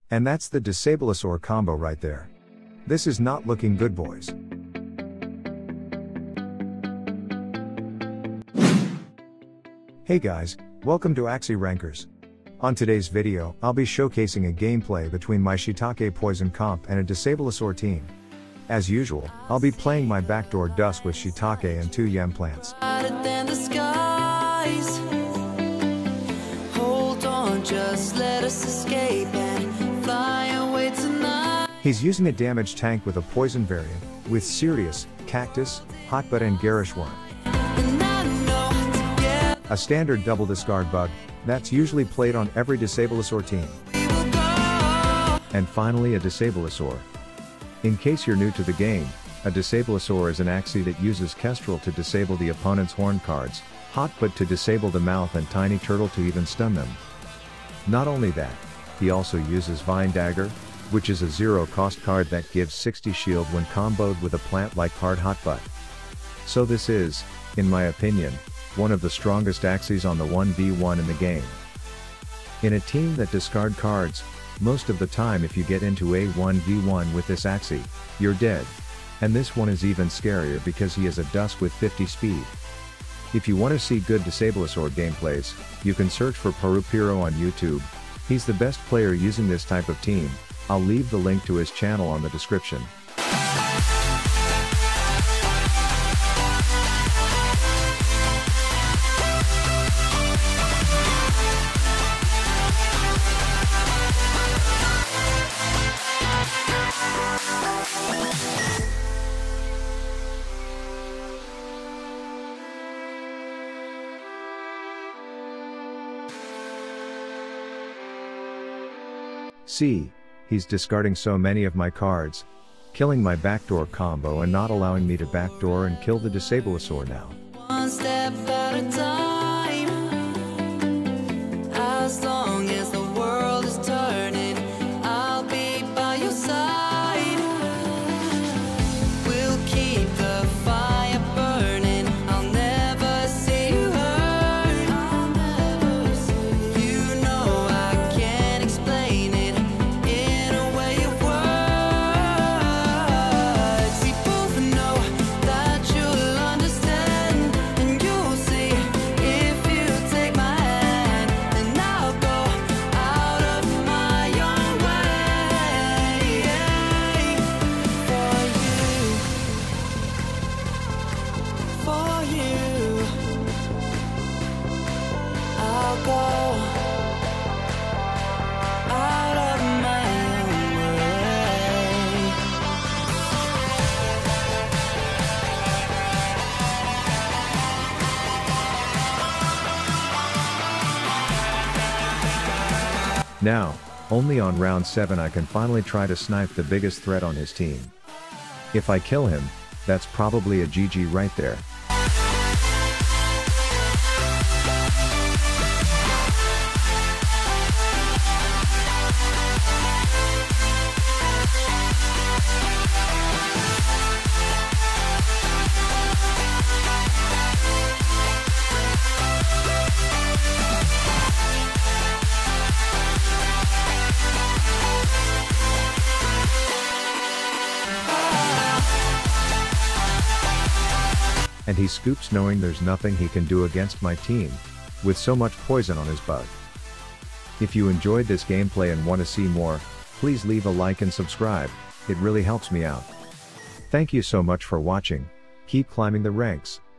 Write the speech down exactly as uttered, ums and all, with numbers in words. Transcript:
And that's the Disablosaur combo right there. This is not looking good, boys. Hey guys, welcome to Axie Rankers. On today's video, I'll be showcasing a gameplay between my Shiitake Poison comp and a Disablosaur team. As usual, I'll be playing my backdoor Dusk with Shiitake and two Yem plants. Hold on, just let us escape and fly away tonight. He's using a damage tank with a poison variant, with Serious, Cactus, Hotbutt and Garish Worm. A standard double discard bug, that's usually played on every Disablosaur team. And finally a Disablosaur. In case you're new to the game, a Disablosaur is an Axie that uses Kestrel to disable the opponent's horn cards, Hotbutt to disable the mouth and Tiny Turtle to even stun them. Not only that, he also uses Vine Dagger, which is a zero cost card that gives sixty shield when comboed with a plant like Hard Hotbutt. So this is, in my opinion, one of the strongest Axies on the one v one in the game. In a team that discard cards, most of the time if you get into a one v one with this Axie, you're dead. And this one is even scarier because he is a Dusk with fifty speed. If you want to see good Disablosaur gameplays, you can search for Parupiro on YouTube. He's the best player using this type of team. I'll leave the link to his channel on the description. See, he's discarding so many of my cards, killing my backdoor combo and not allowing me to backdoor and kill the Disablosaur now. One step at a time. As long as the world is turning, I'll be by your side. We'll keep the fire burning. I'll never see you hurt. I'll never see you. You know I can't explain it in a way of words. We both know that you'll understand, and you'll see if you take my hand, and I'll go out of my own way for you, for you. I'll go out of my own way. Now, only on round seven I can finally try to snipe the biggest threat on his team. If I kill him, that's probably a G G right there. And he scoops knowing there's nothing he can do against my team, with so much poison on his bug. If you enjoyed this gameplay and want to see more, please leave a like and subscribe, it really helps me out. Thank you so much for watching, keep climbing the ranks.